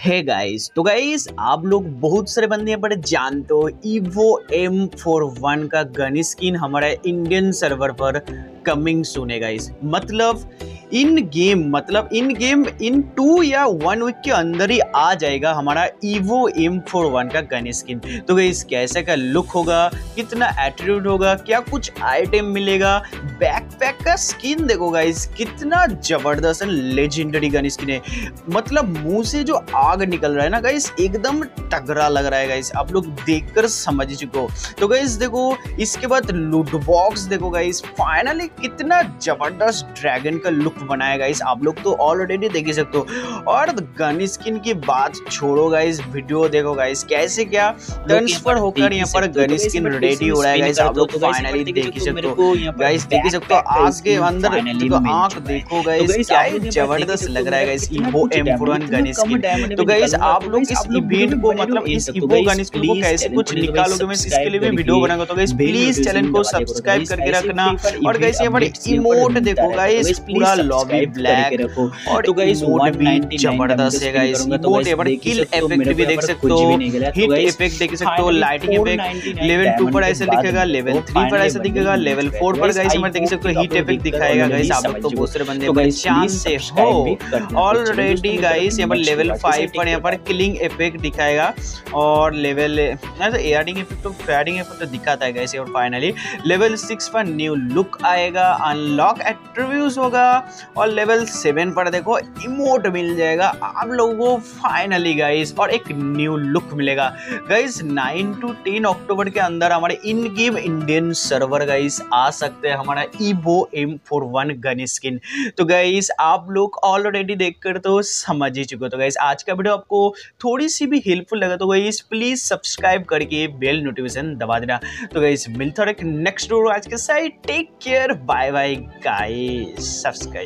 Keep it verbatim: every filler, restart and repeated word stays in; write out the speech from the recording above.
Hey guys, तो guys आप लोग बहुत सारे बंदे यहाँ पर जानते हो ईवो एम फोर वन का गन स्किन हमारा इंडियन सर्वर पर कमिंग सून है गाइस। मतलब इन गेम मतलब इन गेम इन टू या वन वीक के अंदर ही आ जाएगा हमारा ईवो एम फोर वन का गन स्किन। तो गाइस कैसे का लुक होगा, कितना एट्रीब्यूट होगा, क्या कुछ आइटम मिलेगा, बैकपैक का स्किन देखो गाइस कितना जबरदस्त लेजेंडरी गन स्किन है। मतलब मुंह से जो आग निकल रहा है ना गाइस, एकदम तगड़ा लग रहा है गाइस, आप लोग देखकर समझ चुके हो। तो गाइस देखो इसके बाद लूट बॉक्स देखो गाइस, फाइनली कितना जबरदस्त ड्रैगन का लुक बनाया गाइस, आप लोग तो ऑलरेडी देख ही सकते हो। और गन स्किन की बात छोड़ो गाइस, वीडियो देखो गाइस कैसे क्या ट्रांसफर होकर यहाँ पर गन स्किन रेडी हो रहा है गाइस, आप लोग फाइनली देख ही सकते हो गाइस, देख ही सकते हो आग के अंदर देखो, आंख देखो गाइस क्या जबरदस्त लग रहा है guys Evo M four one gun skin. तो गाइस आप लोग इस इवेंट को मतलब इस ईवो गन स्किन को कैसे कुछ निकालोगे, मैं इसके लिए भी वीडियो बनाऊंगा। तो गाइस प्लीज चैनल को सब्सक्राइब करके रखना। और गाइस यहाँ पर इमोट देखो गाइस, पूरा लॉबी ब्लैक, और तो गाइस इमोट भी जबरदस्त है गाइस। इमोट यहाँ पर किल इफेक्ट भी देख सकते हो, हिट इफेक्ट देख सकते हो, लाइटिंग इफेक्ट लेवल टू पर ऐसे दिखेगा, लेवल थ्री पर ऐसे दिखेगा, लेवल फोर पर गाइस हमारे देख सकते हो हिट इफेक्ट दिखाएगा गाइस। आप लोग तो बहुत सारे बंदे पहचान से हो ऑलरेडी गाइस। यहाँ पर लेवल फाइव पर यहाँ पर किलिंग इफेक्ट दिखाएगा, और लेवल एयरिंग इफेक्ट तो फैडिंग इफेक्ट तो दिखाता है गाइस। और फाइनली लेवल सिक्स पर न्यू लुक आएगा, अनलॉक एट्रीब्यूट्स होगा, और लेवल सेवन पर देखो इमोट मिल जाएगा आप लोगों को फाइनली गाइस, और एक न्यू लुक मिलेगा guys. Nine to ten October के अंदर हमारे in game Indian server guys आ सकते हैं हमारा Evo M four one gun skin. तो गाइस आप लोग ऑलरेडी देखकर तो समझ ही चुके हो। तो गाइस आज का वीडियो आपको थोड़ी सी भी हेल्पफुल लगा तो गाइस प्लीज सब्सक्राइब करके बेल नोटिफिकेशन दबा देना। तो गाइस मिलता है नेक्स्ट वीडियो आज के side, take care, bye bye guys, subscribe.